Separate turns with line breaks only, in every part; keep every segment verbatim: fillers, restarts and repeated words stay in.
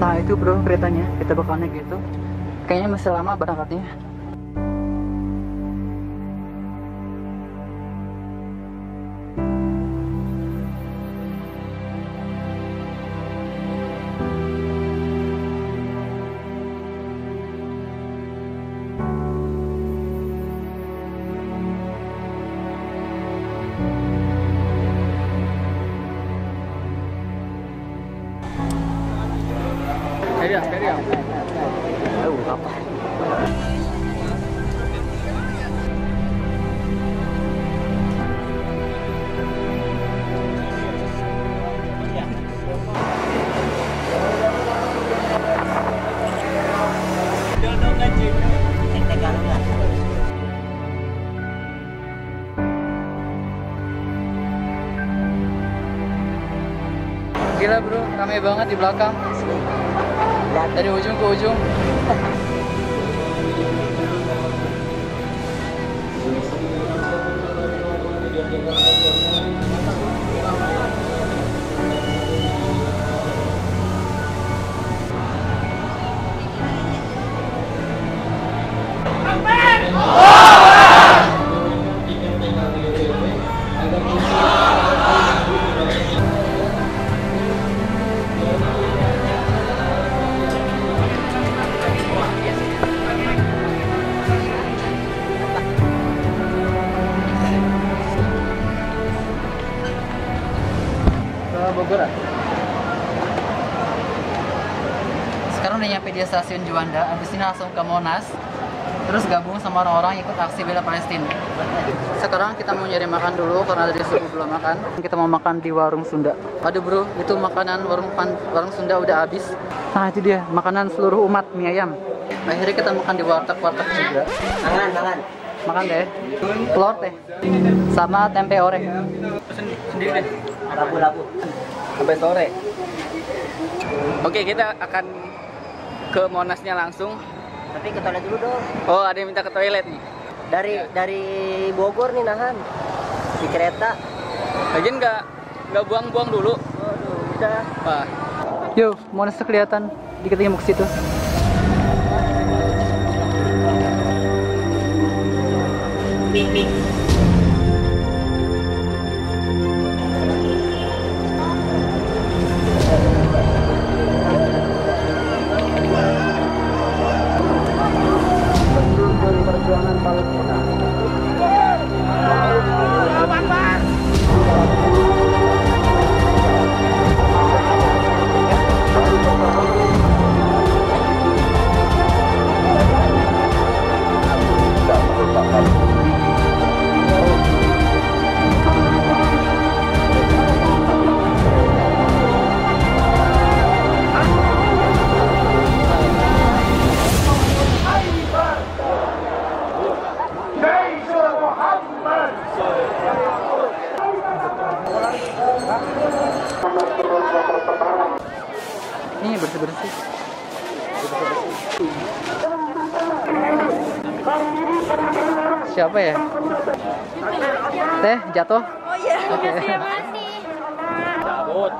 Nah itu bro keretanya, kita bakal naik gitu. Kayaknya masih lama berangkatnya.
Kaya, kaya.
Aduh, apa? Gila bro, ramai banget di belakang. Dari ujung ke ujung. Bogor. Sekarang udah nyampe di stasiun Juanda, abis ini langsung ke Monas, terus gabung sama orang-orang ikut aksi bela Palestina. Sekarang kita mau nyari makan dulu karena dari subuh belum makan. Kita mau makan di warung Sunda. Aduh bro, itu makanan warung pan, warung Sunda udah habis. Nah itu dia, makanan seluruh umat mie ayam. Akhirnya kita makan di warteg-warteg juga.
Makan, makan.
Makan deh, telur teh, sama tempe orek.
Pesen sendiri deh.
Lapu-lapu.
Sampai sore. Oke, kita akan ke Monasnya langsung.
Tapi ke toilet dulu dong.
Oh, ada yang minta ke toilet nih.
Dari dari Bogor nih nahan di kereta.
Lagian nggak nggak buang-buang dulu.
Waduh, udah.
Wah.
Yo, Monas tuh kelihatan. Dikit lagi mau ke situ. Dari perjuangan Palestina. Ini bersih-bersih. Siapa ya? Teh jatuh.
Oh iya, makasih ya Mas.
Cabut.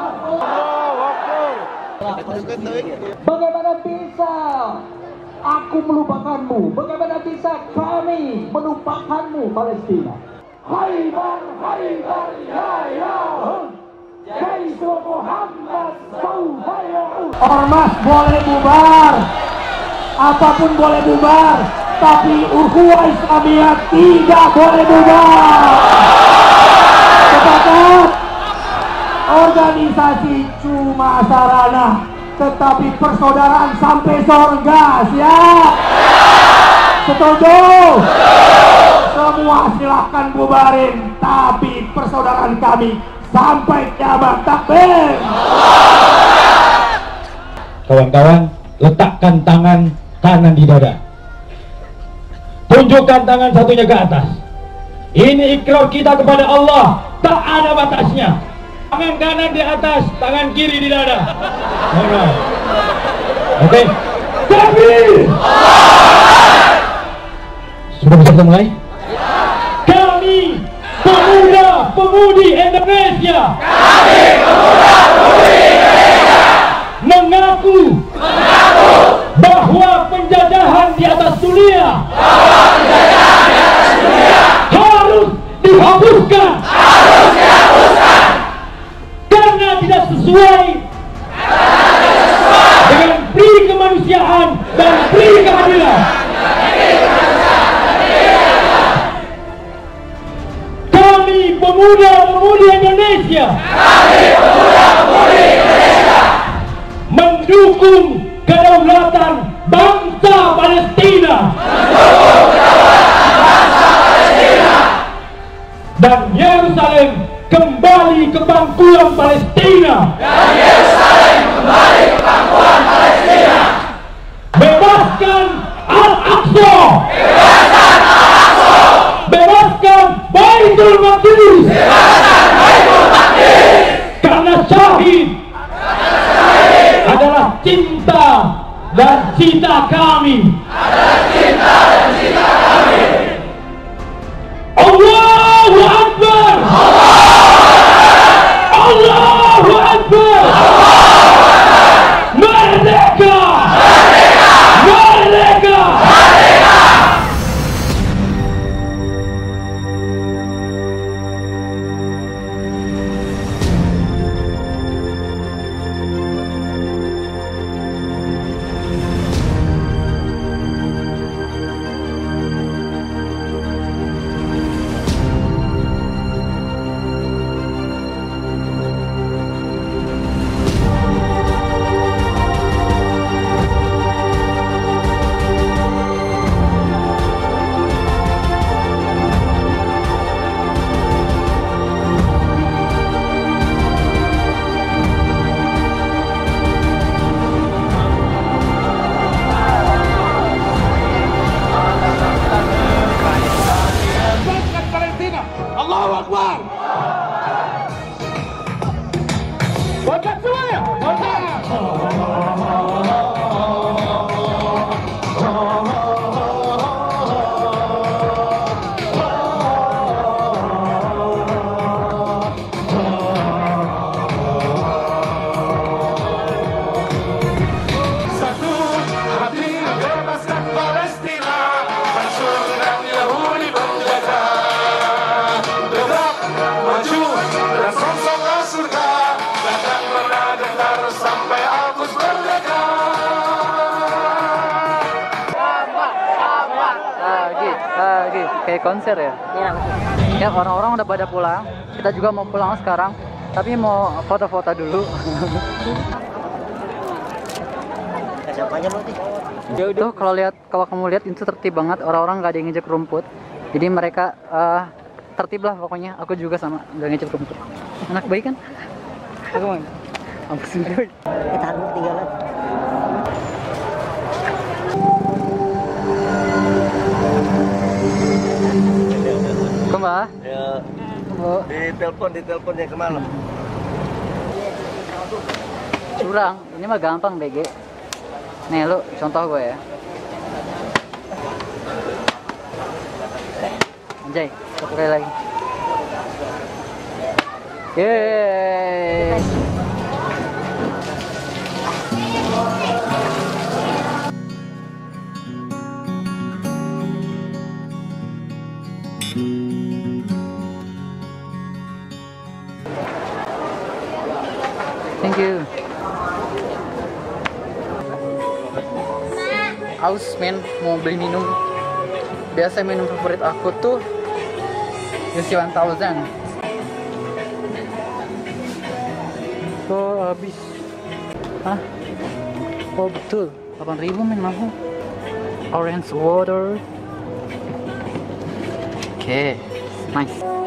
Bagaimana bisa aku melupakanmu? Bagaimana bisa kami melupakanmu Palestina? Haibar, Haibar, ya ya. Jaisu Muhammad saufa ya'ud. Ormas boleh bubar, apapun boleh bubar, tapi ukhuwah Islamiyah tidak boleh bubar. Sepakat? Organisasi cuma sarana, tetapi persaudaraan sampai surga. Siap? Setuju? Semua silahkan bubarin, tapi persaudaraan kami sampai kiamat. Takbir.
Kawan-kawan, letakkan tangan kanan di dada. Tunjukkan tangan satunya ke atas. Ini ikrar kita kepada Allah, tak ada batasnya. Tangan kanan di atas, tangan kiri di dada. Oke. Okay. Takbir. Sudah bisa kita mulai? Kami pemuda pemudi Indonesia. Kami pemuda pemudi Indonesia. Mengangkat mengaku bahwa penjajahan di atas dunia harus dihapuskan karena tidak sesuai dengan pri kemanusiaan dan pri keadilan. Kami pemuda-pemudi Indonesia mendukung kedaulatan bangsa Palestina dan Yerusalem kembali ke pangkuan Palestina. Bebaskan Al-Aqsa. Bebaskan Baitul Maqdis. Karena syahid adalah cinta dan cita kami. Allahu Akbar. Allahu Akbar. Merdeka. Merdeka. Allahu Akbar. Bocah semuanya, bocah.
Satu hati bebaskan Palestina, hancurkan Yahudi penjajah. Maju dan songsong ke surga, takkan pernah gentar sampai Agus merdeka.
Lagi, lagi kayak konser ya.
Ya,
Ya orang-orang udah pada pulang. Kita juga mau pulang sekarang, tapi mau foto-foto dulu.
siapanya berarti?
Tuh kalau lihat, kalau kamu lihat itu tertib banget, orang-orang nggak ada yang ngejek rumput. Jadi mereka uh, tertib lah pokoknya. Aku juga sama, nggak ngejek rumput. Anak baik kan? Aku mau. Ampun gue.
Kita harus ketinggalan.
Mbak?
Ya.
Bu.
Di telepon, di teleponnya kemana?
Curang, ini mah gampang B G. Nih lu, contoh gue ya. Anjay, satu kali lagi. Yeay. Thank you. Aus men, mau beli minum. Biasa minum favorit aku tuh U C one thousand. Oh habis. Hah? Oh betul, delapan ribu men mahal. Orange water. Oke, okay. Nice.